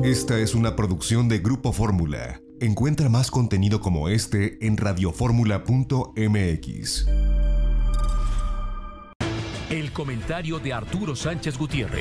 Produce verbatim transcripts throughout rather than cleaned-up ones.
Esta es una producción de Grupo Fórmula. Encuentra más contenido como este en radioformula punto m x. El comentario de Arturo Sánchez Gutiérrez.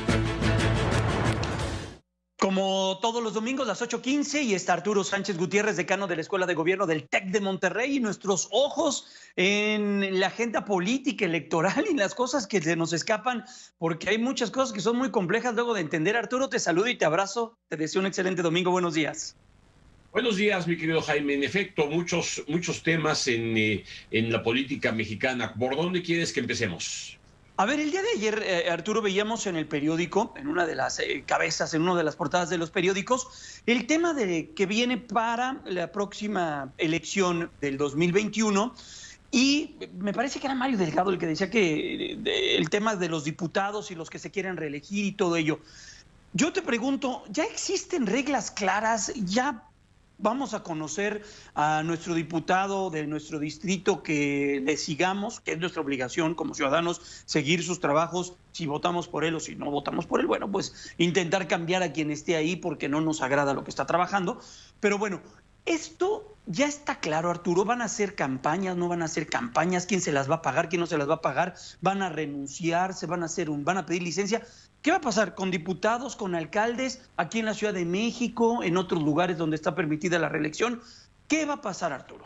Como todos los domingos, las ocho quince, y está Arturo Sánchez Gutiérrez, decano de la Escuela de Gobierno del TEC de Monterrey, y nuestros ojos en la agenda política, electoral y las cosas que se nos escapan, porque hay muchas cosas que son muy complejas luego de entender. Arturo, te saludo y te abrazo. Te deseo un excelente domingo. Buenos días. Buenos días, mi querido Jaime. En efecto, muchos, muchos temas en, eh, en la política mexicana. ¿Por dónde quieres que empecemos? A ver, el día de ayer, eh, Arturo, veíamos en el periódico, en una de las eh, cabezas, en una de las portadas de los periódicos, el tema de que viene para la próxima elección del dos mil veintiuno, y me parece que era Mario Delgado el que decía que eh, de, el tema de los diputados y los que se quieren reelegir y todo ello. Yo te pregunto, ¿ya existen reglas claras? ¿Ya vamos a conocer a nuestro diputado de nuestro distrito que le sigamos, que es nuestra obligación como ciudadanos seguir sus trabajos, si votamos por él o si no votamos por él? Bueno, pues intentar cambiar a quien esté ahí porque no nos agrada lo que está trabajando. Pero bueno, esto ya está claro, Arturo. ¿Van a hacer campañas, no van a hacer campañas? ¿Quién se las va a pagar, quién no se las va a pagar? ¿Van a renunciar? ¿Se van a hacer un, van a pedir licencia? ¿Qué va a pasar con diputados, con alcaldes, aquí en la Ciudad de México, en otros lugares donde está permitida la reelección? ¿Qué va a pasar, Arturo?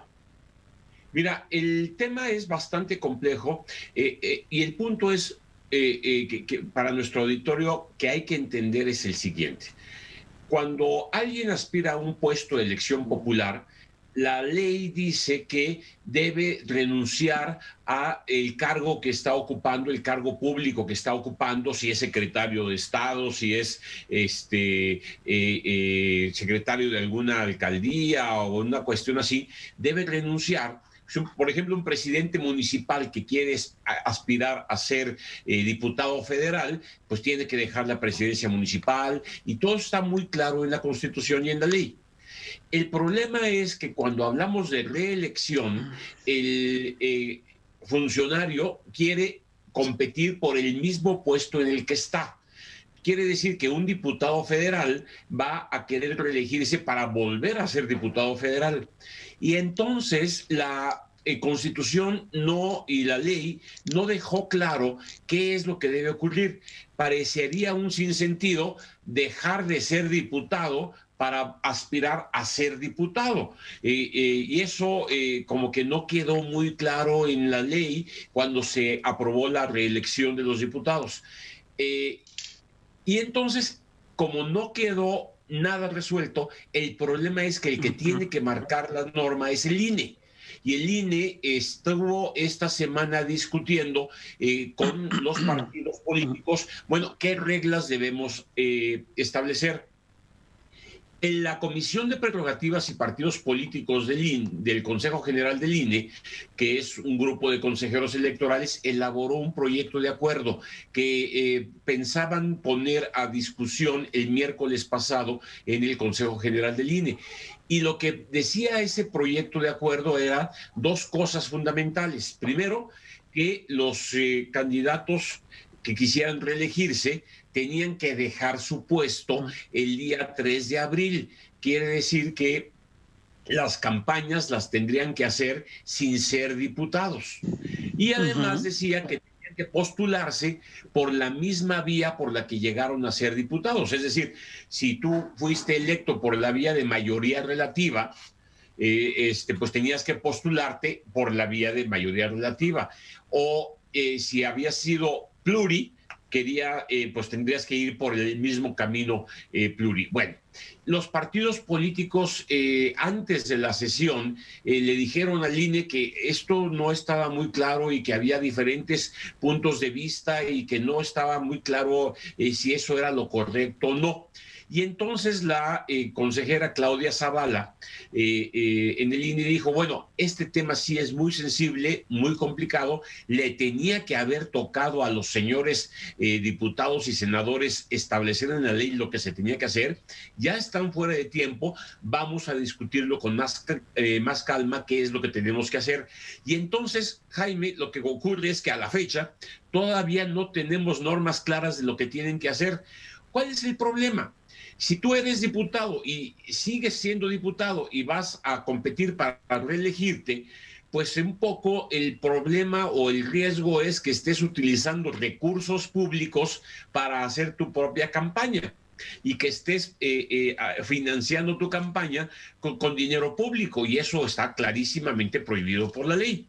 Mira, el tema es bastante complejo eh, eh, y el punto es, eh, eh, que, que para nuestro auditorio, que hay que entender es el siguiente. Cuando alguien aspira a un puesto de elección popular, la ley dice que debe renunciar a el cargo que está ocupando, el cargo público que está ocupando, si es secretario de Estado, si es este eh, eh, secretario de alguna alcaldía o una cuestión así, debe renunciar. Por ejemplo, un presidente municipal que quiere aspirar a ser eh, diputado federal, pues tiene que dejar la presidencia municipal, y todo está muy claro en la Constitución y en la ley. El problema es que cuando hablamos de reelección, el eh, funcionario quiere competir por el mismo puesto en el que está. Quiere decir que un diputado federal va a querer reelegirse para volver a ser diputado federal. Y entonces la eh, Constitución no, y la ley no dejó claro qué es lo que debe ocurrir. Parecería un sinsentido dejar de ser diputado para aspirar a ser diputado. Eh, eh, y eso eh, como que no quedó muy claro en la ley cuando se aprobó la reelección de los diputados. Eh, y entonces, como no quedó nada resuelto, el problema es que el que tiene que marcar la norma es el I N E. Y el I N E estuvo esta semana discutiendo eh, con los partidos políticos, bueno, qué reglas debemos eh, establecer. En la Comisión de Prerrogativas y Partidos Políticos del, I N E, del Consejo General del I N E, que es un grupo de consejeros electorales, elaboró un proyecto de acuerdo que eh, pensaban poner a discusión el miércoles pasado en el Consejo General del I N E. Y lo que decía ese proyecto de acuerdo era dos cosas fundamentales. Primero, que los eh, candidatos que quisieran reelegirse tenían que dejar su puesto el día tres de abril. Quiere decir que las campañas las tendrían que hacer sin ser diputados. Y además uh-huh. decía que tenían que postularse por la misma vía por la que llegaron a ser diputados. Es decir, si tú fuiste electo por la vía de mayoría relativa, eh, este, pues tenías que postularte por la vía de mayoría relativa. O eh, si habías sido pluri, quería, eh, pues tendrías que ir por el mismo camino eh, pluri. Bueno, los partidos políticos eh, antes de la sesión eh, le dijeron al I N E que esto no estaba muy claro y que había diferentes puntos de vista y que no estaba muy claro eh, si eso era lo correcto o no. Y entonces la eh, consejera Claudia Zavala eh, eh, en el I N E dijo, bueno, este tema sí es muy sensible, muy complicado, le tenía que haber tocado a los señores eh, diputados y senadores establecer en la ley lo que se tenía que hacer, ya están fuera de tiempo, vamos a discutirlo con más, eh, más calma, qué es lo que tenemos que hacer. Y entonces, Jaime, lo que ocurre es que a la fecha todavía no tenemos normas claras de lo que tienen que hacer. ¿Cuál es el problema? Si tú eres diputado y sigues siendo diputado y vas a competir para reelegirte, pues un poco el problema o el riesgo es que estés utilizando recursos públicos para hacer tu propia campaña y que estés eh, eh, financiando tu campaña con, con dinero público, y eso está clarísimamente prohibido por la ley.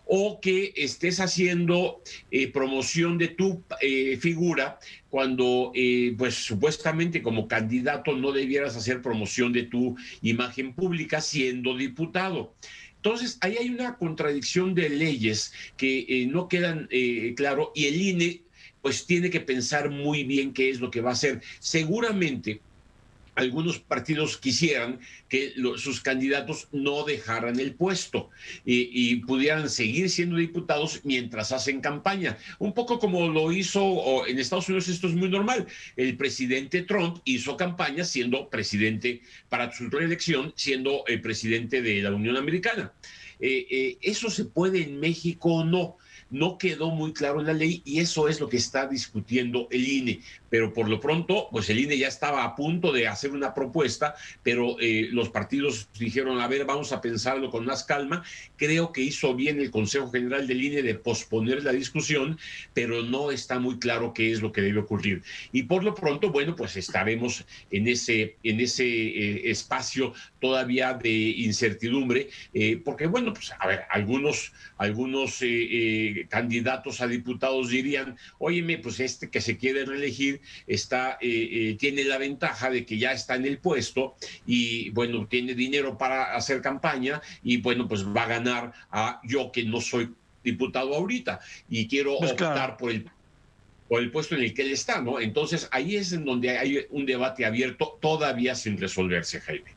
O que estés haciendo eh, promoción de tu eh, figura cuando, eh, pues supuestamente como candidato no debieras hacer promoción de tu imagen pública siendo diputado. Entonces, ahí hay una contradicción de leyes que eh, no quedan eh, claro, y el I N E pues tiene que pensar muy bien qué es lo que va a hacer. Seguramente algunos partidos quisieran que lo, sus candidatos no dejaran el puesto y, y pudieran seguir siendo diputados mientras hacen campaña. Un poco como lo hizo en Estados Unidos, esto es muy normal. El presidente Trump hizo campaña siendo presidente para su reelección, siendo el presidente de la Unión Americana. Eh, eh, ¿Eso se puede en México o no? No quedó muy claro en la ley y eso es lo que está discutiendo el I N E. Pero por lo pronto, pues el I N E ya estaba a punto de hacer una propuesta, pero eh, los partidos dijeron, a ver, vamos a pensarlo con más calma. Creo que hizo bien el Consejo General del I N E de posponer la discusión, pero no está muy claro qué es lo que debe ocurrir. Y por lo pronto, bueno, pues estaremos en ese, en ese eh, espacio todavía de incertidumbre, eh, porque, bueno, pues a ver, algunos, algunos eh, eh, candidatos a diputados dirían, óyeme, pues este que se quiere reelegir está, eh, eh, tiene la ventaja de que ya está en el puesto y, bueno, tiene dinero para hacer campaña y, bueno, pues va a ganar a yo que no soy diputado ahorita y quiero pues optar claro. por el por el puesto en el que él está, ¿no? Entonces, ahí es en donde hay un debate abierto todavía sin resolverse, Jaime.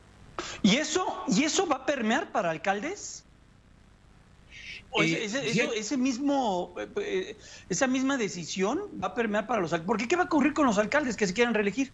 ¿Y eso, y eso va a permear para alcaldes? ¿O ese, ese, eso, ese mismo, eh, esa misma decisión va a permear para los alcaldes? ¿Por qué? ¿Qué va a ocurrir con los alcaldes que se quieran reelegir?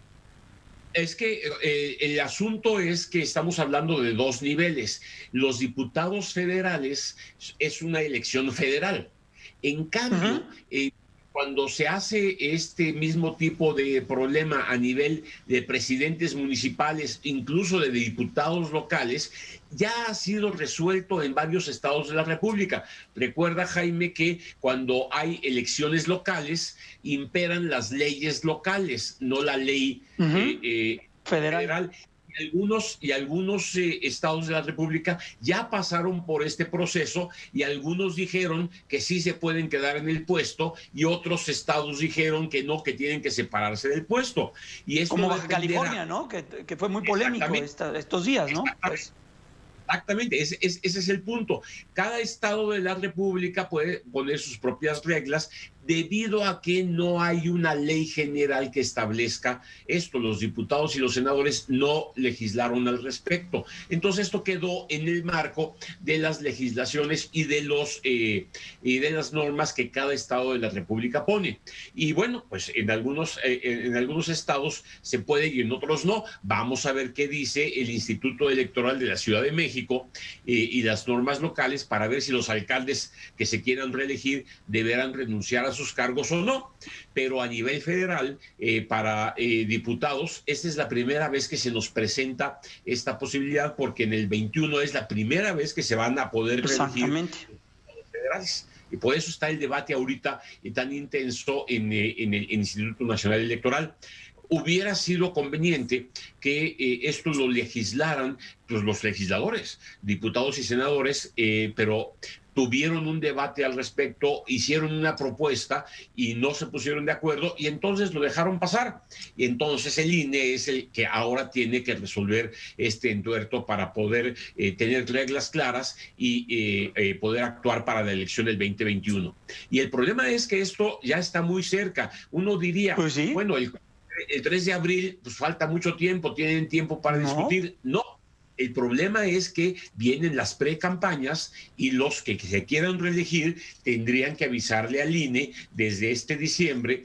Es que eh, el asunto es que estamos hablando de dos niveles. Los diputados federales es una elección federal. En cambio, uh-huh. eh, cuando se hace este mismo tipo de problema a nivel de presidentes municipales, incluso de diputados locales, ya ha sido resuelto en varios estados de la República. Recuerda, Jaime, que cuando hay elecciones locales, imperan las leyes locales, no la ley uh-huh. eh, eh, federal. federal. Y algunos, y algunos eh, estados de la República ya pasaron por este proceso y algunos dijeron que sí se pueden quedar en el puesto y otros estados dijeron que no, que tienen que separarse del puesto. Y esto como Baja California, ¿no? Que, que fue muy polémico esta, estos días, ¿no? Pues... Exactamente, ese, ese, ese es el punto. Cada estado de la República puede poner sus propias reglas debido a que no hay una ley general que establezca esto. Los diputados y los senadores no legislaron al respecto. Entonces esto quedó en el marco de las legislaciones y de, los, eh, y de las normas que cada estado de la República pone. Y bueno, pues en algunos, eh, en algunos estados se puede y en otros no. Vamos a ver qué dice el Instituto Electoral de la Ciudad de México eh, y las normas locales para ver si los alcaldes que se quieran reelegir deberán renunciar a sus cargos o no, pero a nivel federal, eh, para eh, diputados, esta es la primera vez que se nos presenta esta posibilidad, porque en el veintiuno es la primera vez que se van a poder reelegir los federales. Y por eso está el debate ahorita eh, tan intenso en, eh, en el Instituto Nacional Electoral. Hubiera sido conveniente que eh, esto lo legislaran pues, los legisladores, diputados y senadores, eh, pero tuvieron un debate al respecto, hicieron una propuesta y no se pusieron de acuerdo y entonces lo dejaron pasar. Y entonces el I N E es el que ahora tiene que resolver este entuerto para poder eh, tener reglas claras y eh, eh, poder actuar para la elección del veinte veintiuno. Y el problema es que esto ya está muy cerca. Uno diría, pues sí. bueno, el, el tres de abril, pues falta mucho tiempo, tienen tiempo para no. discutir. No. El problema es que vienen las precampañas y los que se quieran reelegir tendrían que avisarle al I N E desde este diciembre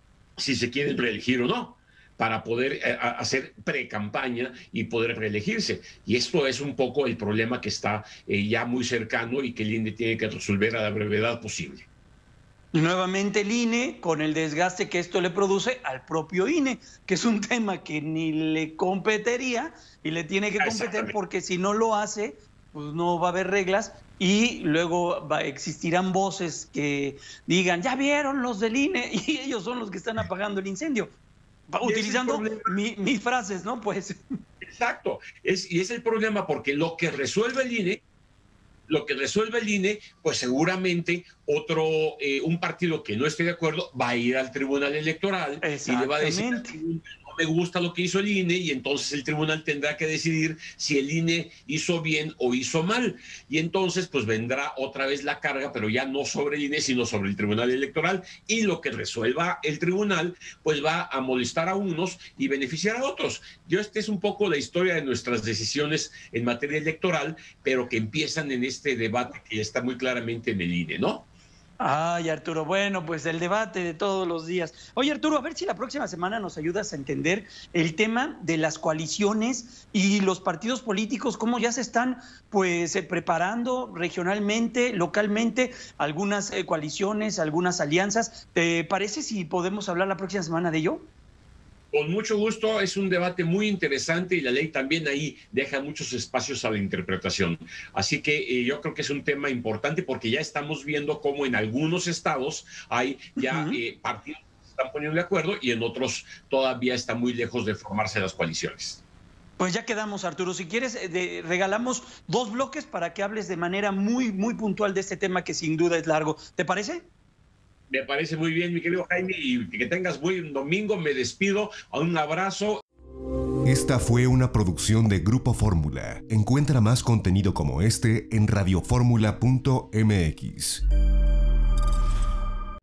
si se quieren reelegir o no, para poder eh, hacer precampaña y poder reelegirse. Y esto es un poco el problema que está eh, ya muy cercano y que el I N E tiene que resolver a la brevedad posible. Nuevamente el I N E, con el desgaste que esto le produce al propio I N E, que es un tema que ni le competiría y le tiene que competir, porque si no lo hace, pues no va a haber reglas y luego va, existirán voces que digan, ya vieron los del I N E, y ellos son los que están apagando el incendio. Utilizando mi, mis frases, ¿no? Pues. Exacto. Es, y es el problema, porque lo que resuelve el I N E, lo que resuelve el I N E, pues seguramente otro, eh, un partido que no esté de acuerdo va a ir al Tribunal Electoral y le va a decir, no me gusta lo que hizo el I N E, y entonces el tribunal tendrá que decidir si el I N E hizo bien o hizo mal. Y entonces pues vendrá otra vez la carga, pero ya no sobre el I N E, sino sobre el Tribunal Electoral, y lo que resuelva el tribunal pues va a molestar a unos y beneficiar a otros. Yo, esta es un poco la historia de nuestras decisiones en materia electoral, pero que empiezan en este debate que está muy claramente en el I N E, ¿no? Ay, Arturo, bueno, pues el debate de todos los días. Oye, Arturo, a ver si la próxima semana nos ayudas a entender el tema de las coaliciones y los partidos políticos, cómo ya se están pues eh, preparando regionalmente, localmente, algunas eh, coaliciones, algunas alianzas. ¿Te parece si podemos hablar la próxima semana de ello? Con mucho gusto, es un debate muy interesante y la ley también ahí deja muchos espacios a la interpretación. Así que eh, yo creo que es un tema importante, porque ya estamos viendo cómo en algunos estados hay ya uh-huh. eh, partidos que se están poniendo de acuerdo y en otros todavía está muy lejos de formarse las coaliciones. Pues ya quedamos, Arturo. Si quieres, de, regalamos dos bloques para que hables de manera muy, muy puntual de este tema que sin duda es largo. ¿Te parece? Me parece muy bien, mi querido Jaime, y que tengas buen domingo. Me despido. Un abrazo. Esta fue una producción de Grupo Fórmula. Encuentra más contenido como este en radioformula punto m x.